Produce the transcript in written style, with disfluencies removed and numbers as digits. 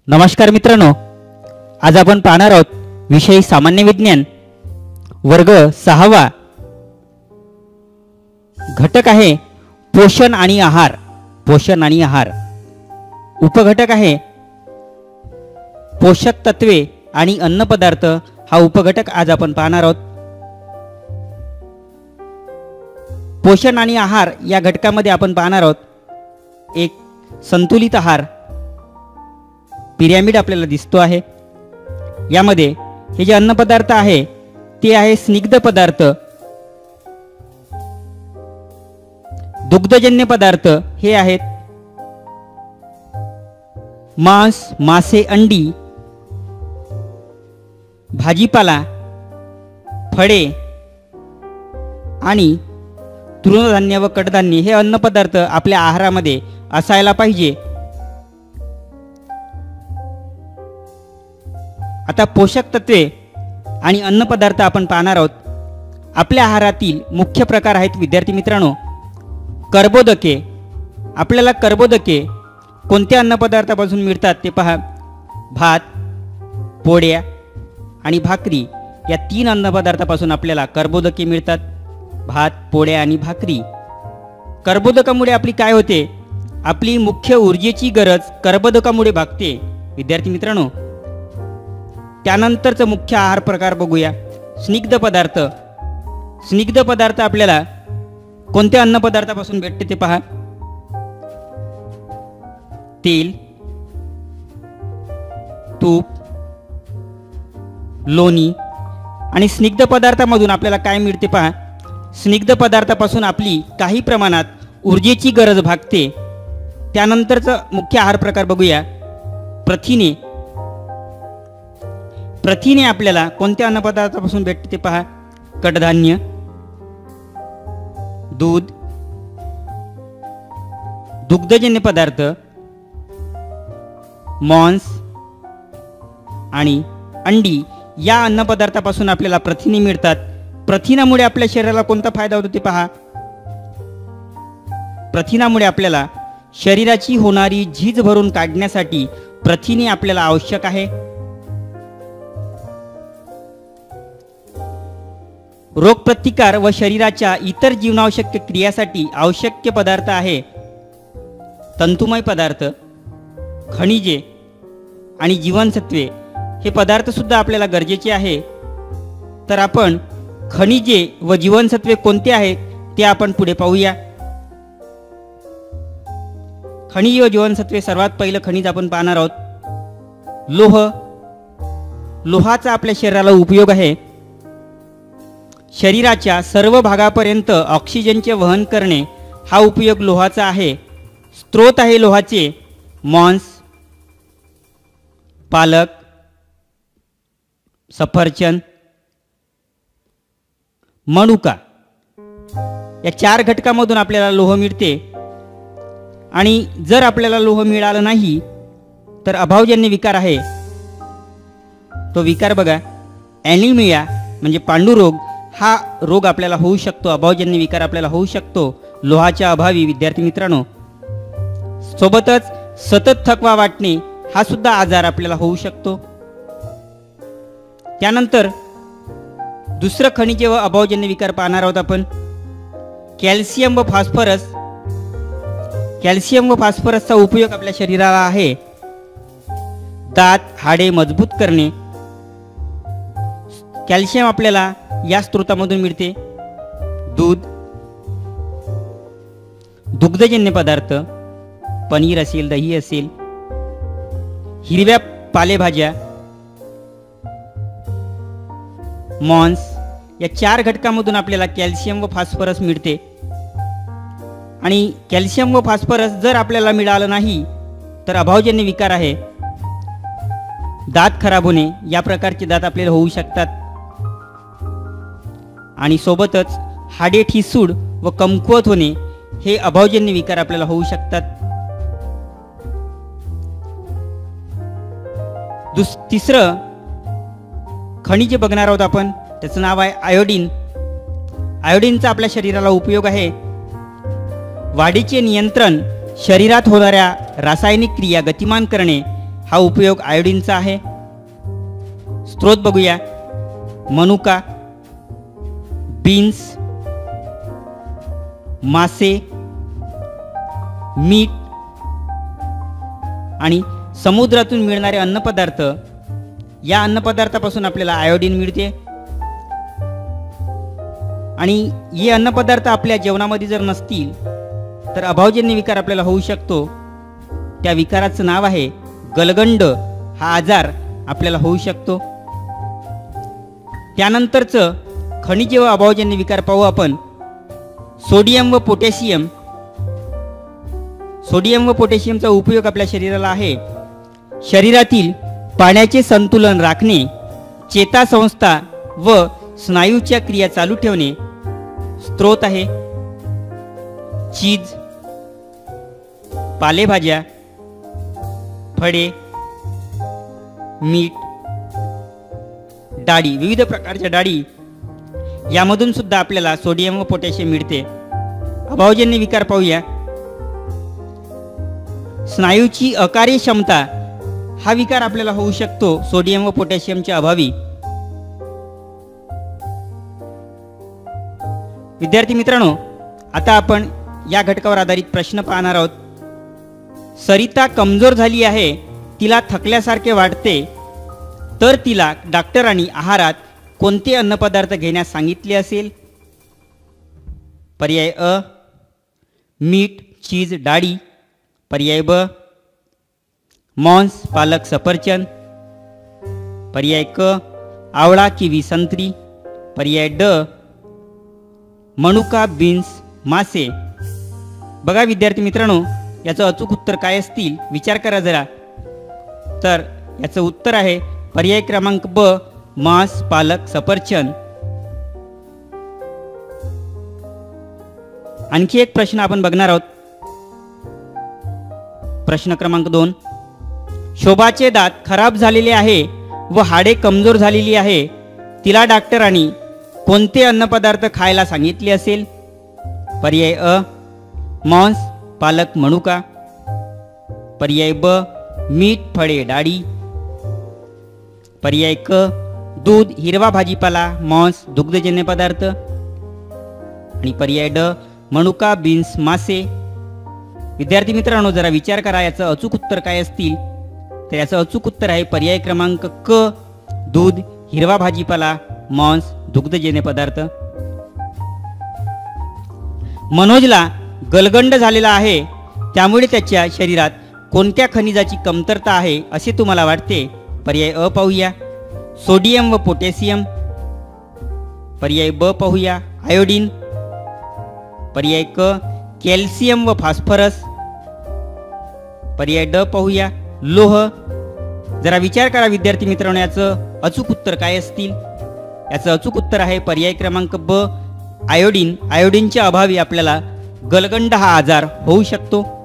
नमस्कार मित्रांनो, आज आपण पाहणार आहोत विषय सामान्य विज्ञान वर्ग 6वा। घटक आहे पोषण आणि आहार। पोषण आणि आहार उपघटक आहे पोषक तत्वे आणि अन्न पदार्थ। हा उपघटक आज आपण पाहणार आहोत। पोषण आणि आहार या घटकामध्ये आपण पाहणार आहोत एक संतुलित आहार पिरॅमिड आपल्याला दिसतो आहे। यामध्ये हे जे अन्न पदार्थ आहे ते आहे स्निग्ध पदार्थ, दुग्धजन्य पदार्थ हे आहेत मांस, मासे, अंडी, भाजीपाला, फळे आणि तृणधान्य व कडधान्य हे अन्न पदार्थ आपल्या आहारामध्ये असायला पाहिजे। आता पोषक तत्वे आणि अन्न पदार्थ आपण पाहणार आहोत। आपल्या आहारातील मुख्य प्रकार आहेत विद्यार्थी मित्रांनो कर्बोदके। आपल्याला कर्बोदके कोणत्या अन्न पदार्थापासून मिळतात ते पहा। भात, पोळ्या आणि भाकरी या तीन अन्न पदार्थापासून आपल्याला कर्बोदके मिळतात। भात, पोळ्या आणि भाकरी। कर्बोदकामुळे आपली काय होते, आपली मुख्य ऊर्जेची गरज कर्बोदकामुळे भागते विद्यार्थी मित्रांनो। त्यानंतरचा मुख्य आहार प्रकार बघूया स्निग्ध पदार्थ। स्निग्ध पदार्थ आपल्याला कोणत्या अन्न पदार्थापासून भेटते ते पहा। तेल, तूप, लोणी आणि स्निग्ध पदार्थामधून आपल्याला काय मिळते पहा। स्निग्ध पदार्थापासून आपली काही प्रमाणात ऊर्जेची गरज भागते। त्यानंतरचा मुख्य आहार प्रकार बघूया प्रथिने। प्रथिने आपल्याला कोणत्या अन्न पदार्थापासून भेटते ते पहा। कडधान्य, दूध, दुग्धजन्य पदार्थ, मांस आणि अंडी या अन्न पदार्थापासून आपल्याला प्रथिने मिळतात। प्रथिनामुळे आपल्या शरीराला कोणता फायदा होतो ते पहा। प्रथिनामुळे आपल्याला शरीराची होणारी झीज भरून काढण्यासाठी प्रथिने आपल्याला आवश्यक आहे। रोगप्रतिकार व शरीराच्या इतर जीवनावश्यक क्रियासाठी आवश्यक पदार्थ आहे तंतुमय पदार्थ, खनिजे आणि जीवनसत्वे। हे पदार्थ सुद्धा आपल्याला गरजेचे आहे। तर आपण खनिजे व जीवनसत्वे कोणते आहेत ते आपण पुढे पाहूया। खनिज व जीवनसत्वे सर्वात पहिलं खनिज आपण पाहणार आहोत लोह। लोहाचा आपल्या शरीराला उपयोग आहे शरीराच्या सर्व भागापर्यंत ऑक्सिजनचे वहन करणे। हा उपयोग लोहाचा आहे। स्रोत आहे लोहाचे मांस, पालक, सफरचंद, मनुका या चार घटकांमधून आपल्याला लोह मिळते। आणि जर आपल्याला लोह मिळालं नाही तर अभावजन्य विकार आहे। तो विकार बघा ॲनिमिया म्हणजे पांडुरोग। हा रोग आपल्याला होऊ शकतो, अभावजन्य विकार आपल्याला होऊ शकतो लोहाच्या अभावी विद्यार्थी मित्रांनो। सोबतच सतत थकवा वाटणे हा सुद्धा आजार आपल्याला होऊ शकतो। त्यानंतर दुसरं खनिज व अभावजन्य विकार पाहणार आहोत आपण कॅल्शियम व फॉस्फरस। कॅल्शियम व फॉस्फरसचा उपयोग आपल्या शरीराला आहे दात, हाडे मजबूत करणे। कॅल्शियम आपल्याला या स्रोतामधून मिळते दूध, दुग्धजन्य पदार्थ, पनीर असेल, दही असेल, हिरव्या पालेभाज्या, मांस या चार घटकांमधून आपल्याला कॅल्शियम व फॉस्फरस मिळते। आणि कॅल्शियम व फॉस्फरस जर आपल्याला मिळालं नाही तर अभावजन्य विकार आहे दात खराब होणे। या प्रकारचे दात आपल्याला होऊ शकतात। आणि सोबतच हाडे ठिसूळ व कमकुवत होणे हे अभावजन्य विकार आपल्याला होऊ शकतात। तिसरं खनिज बघणार आहोत आपण, त्याचं नाव आहे आयोडीन। आयोडीनचा आपल्या शरीराला उपयोग आहे वाढीचे नियंत्रण, शरीरात होणाऱ्या रासायनिक क्रिया गतिमान करणे, हा उपयोग आयोडीनचा आहे. स्रोत बघूया. मनुका, बीन्स, मासे, मीठ आणि समुद्रातून मिळणारे अन्नपदार्थ. या अन्नपदार्थापासून आपल्याला आयोडीन मिळते. आणि हे अन्नपदार्थ आपल्या जेवणामध्ये जर नसतील तर अभावजन्य विकार आपल्याला होऊ शकतो. त्या विकाराचं नाव आहे गलगंड. हा आजार आपल्याला होऊ शकतो. त्यानंतरचं खनिज व अभावजन्य विकार पाहू आपण. सोडियम व पोटॅशियम. सोडियम व पोटॅशियमचा उपयोग आपल्या शरीराला आहे. शरीरातील पाण्याचे संतुलन राखणे, चेतासंस्था व स्नायूच्या क्रिया चालू ठेवणे. स्रोत आहे चीज, पालेभाज्या, फळे, मीठ, डाळी. विविध प्रकारच्या डाळी यामधून सुद्धा आपल्याला सोडियम व पोटॅशियम मिळते. अभावजन्य विकार पाहूया. स्नायूची अकार्यक्षमता हा विकार आपल्याला होऊ शकतो सोडियम व पोटॅशियमच्या अभावी. विद्यार्थी मित्रांनो, आता आपण या घटकावर आधारित प्रश्न पाहणार आहोत. सरिता कमजोर झाली आहे, तिला थकल्यासारखे वाटते, तर तिला डॉक्टरांनी आहारात कोणते अन्नपदार्थ घेण्यास सांगितले असेल? पर्याय अ मीठ, चीज, डाळी. पर्याय ब मांस, पालक, सफरचंद. पर्याय क आवळा, किवी, संत्री. पर्याय ड मनुका, बीन्स, मासे. बघा विद्यार्थी मित्रांनो, याचं अचूक उत्तर काय असतील विचार करा जरा. तर याचं उत्तर आहे पर्याय क्रमांक ब मांस, पालक, सफरचंद. आणखी एक प्रश्न आपण बघणार आहोत. प्रश्न क्रमांक 2. शोभाचे दात खराब झालेले आहे व हाडे कमजोर झालेली आहे, तिला डॉक्टरांनी कोणते अन्नपदार्थ खायला सांगितले असेल? पर्याय अ मांस, पालक, मनुका. पर्याय ब मीठ, फळे, डाळी. पर्याय क दूध, हिरवा भाजीपाला, मांस, दुग्धजन्य पदार्थ. आणि पर्याय ड मनुका, बीन्स, मासे. विद्यार्थी मित्रांनो, जरा विचार करा याचं अचूक उत्तर काय असतील. तर याचं अचूक उत्तर आहे पर्याय क्रमांक क दूध, हिरवा भाजीपाला, मांस, दुग्धजन्य पदार्थ. मनोजला गलगंड झालेला आहे, त्यामुळे त्याच्या शरीरात कोणत्या खनिजाची कमतरता आहे असे तुम्हाला वाटते? पर्याय अ पाहूया सोडियम व पोटॅशियम. पर्याय ब पाहूया आयोडीन. पर्याय क कॅल्शियम व फॉस्फरस. पर्याय ड पाहूया लोह. जरा विचार करा विद्यार्थी मित्रांनो, याचं अचूक उत्तर काय असतील. याचं अचूक उत्तर आहे पर्याय क्रमांक ब आयोडीन. आयोडीनच्या अभावी आपल्याला गलगंड हा आजार होऊ शकतो.